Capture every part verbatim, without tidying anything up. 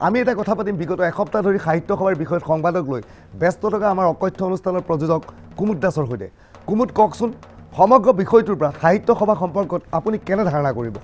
আমি এটা কথা পাতিম বিগত এসপ্তাহ ধৰি সাহিত্য সভাৰ বিষয়ত সংবাদক লৈ ব্যস্ত থকা আমাৰ অকথ্য অনুষ্ঠানৰ প্ৰযোজক কুমুদ দাসৰ সৈতে। কুমুদ, কওকচোন সমগ্ৰ বিষয়টোৰ পৰা সাহিত্য সভা সম্পৰ্কত আপুনি কেনে ধাৰণা কৰিব?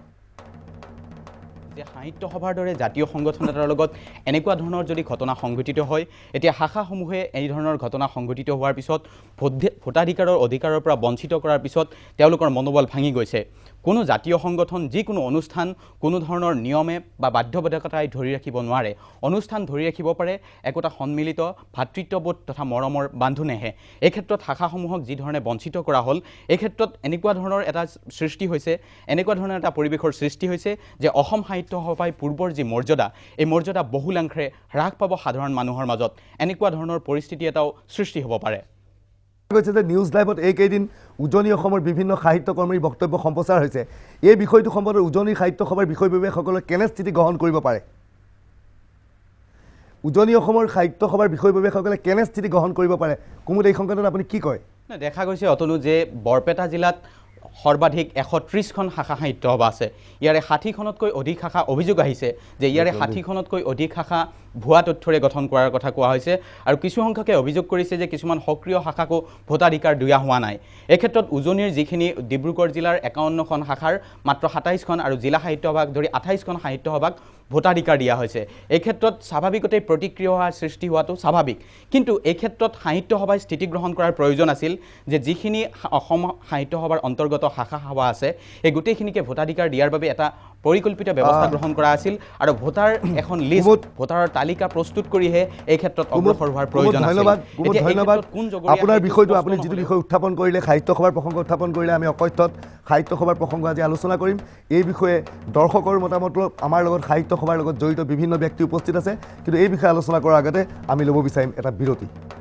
যে সাহিত্য সভাৰ দৰে জাতীয় সংগঠন এটাৰ লগত এনেকুৱা ধৰণৰ যদি ঘটনা সংঘটিত হয়, এতিয়া শাখাসমূহে এই ধৰণৰ ঘটনা সংঘটিত হোৱাৰ পিছত ভোটাধিকাৰৰ অধিকাৰৰ পৰা বঞ্চিত কৰাৰ পিছত তেওঁলোকৰ মনোবল ভাঙি গৈছে। কোনো জাতীয় সংগঠন যিকোনো অনুষ্ঠান কোনো ধৰণৰ নিয়মে বা বাধ্যবাধকতাই ধৰি ৰাখিব নোৱাৰে। অনুষ্ঠান ধৰি ৰাখিব পাৰে একোটা সন্মিলিত ভাতৃত্ববোধ তথা মৰমৰ বান্ধোনেহে। এই ক্ষেত্ৰত শাখাসমূহক যি ধৰণে বঞ্চিত কৰা হ'ল, এই ক্ষেত্ৰত এনেকুৱা ধৰণৰ এটা সৃষ্টি হৈছে, এনেকুৱা ধৰণৰ এটা পৰিৱেশৰ সৃষ্টি হৈছে যে অসম সাহিত্য সভাই পূৰ্বৰ যি মৰ্যাদা, এই মৰ্যাদা বহুলাংশে হ্ৰাস পাব সাধাৰণ মানুহৰ মাজত। এনেকুৱা ধৰণৰ পৰিস্থিতি এটাও সৃষ্টি হ'ব পাৰে। কৈছে যে নিউজ লাইভত এইকেইদিন উজনি অসমৰ বিভিন্ন সাহিত্য কৰ্মীৰ বক্তব্য সম্প্ৰচাৰ হৈছে। এই বিষয়টো সম্পৰ্কত উজনি সাহিত্য সভাৰ বিষয়ববীয়াসকলে কেনে স্থিতি গ্ৰহণ কৰিব পাৰে? উজনি অসমৰ সাহিত্য সভাৰ বিষয়ববীয়াসকলে কেনে স্থিতি গ্ৰহণ কৰিব পাৰে? কুমুদ, এই সংক্ৰান্তত আপুনি কি কয়? দেখা গৈছে অতনু যে বৰপেটা জিলাত সৰ্বাধিক এশ ত্ৰিছখন শাখা সাহিত্য সভা আছে। ইয়াৰে ষাঠিখনতকৈ অধিক শাখা অভিযোগ আহিছে যে ইয়াৰে ষাঠিখনতকৈ অধিক শাখা ভুৱা তথ্যৰে গঠন কৰাৰ কথা কোৱা হৈছে, আৰু কিছু সংখ্যকে অভিযোগ কৰিছে যে কিছুমান সক্ৰিয় শাখাকো ভোটাধিকাৰ দিয়া হোৱা নাই। এই ক্ষেত্ৰত উজনিৰ যিখিনি ডিব্ৰুগড় জিলাৰ একাৱন্নখন শাখাৰ মাত্ৰ সাতাইছখন আৰু জিলা সাহিত্য সভাক ধৰি আঠাইছখন সাহিত্য সভাক ভোটাধিকাৰ দিয়া হৈছে। এই ক্ষেত্ৰত স্বাভাৱিকতে প্ৰতিক্ৰিয়া হোৱাৰ সৃষ্টি হোৱাটো স্বাভাৱিক, কিন্তু এই ক্ষেত্ৰত সাহিত্য সভাই স্থিতি গ্ৰহণ কৰাৰ প্ৰয়োজন আছিল যে যিখিনি অসম সাহিত্য সভাৰ অন্তৰ্গত শাখা সভা আছে এই গোটেইখিনিকে ভোটাধিকাৰ দিয়াৰ বাবে এটা পৰিকল্পিত ব্যৱস্থা গ্ৰহণ কৰা আছিল, আৰু ভোটাৰ এখন লিষ্ট ভোটাৰৰ তালিকা প্ৰস্তুত কৰিহে এই ক্ষেত্ৰত অগ্ৰসৰ হোৱাৰ প্ৰয়োজন আছিল। ধন্যবাদ ধন্যবাদ আপোনাৰ বিষয়টো আপুনি যিটো বিষয় উত্থাপন কৰিলে, সাহিত্য সভাৰ প্ৰসংগ উত্থাপন কৰিলে, আমি অকথ্যত সাহিত্য সভাৰ প্ৰসংগ আজি আলোচনা কৰিম। এই বিষয়ে দৰ্শকৰ মতামত আমাৰ লগত সাহিত্য সভাৰ লগত জড়িত বিভিন্ন ব্যক্তি উপস্থিত আছে, কিন্তু এই বিষয়ে আলোচনা কৰাৰ আগতে আমি ল'ব বিচাৰিম এটা বিৰতি।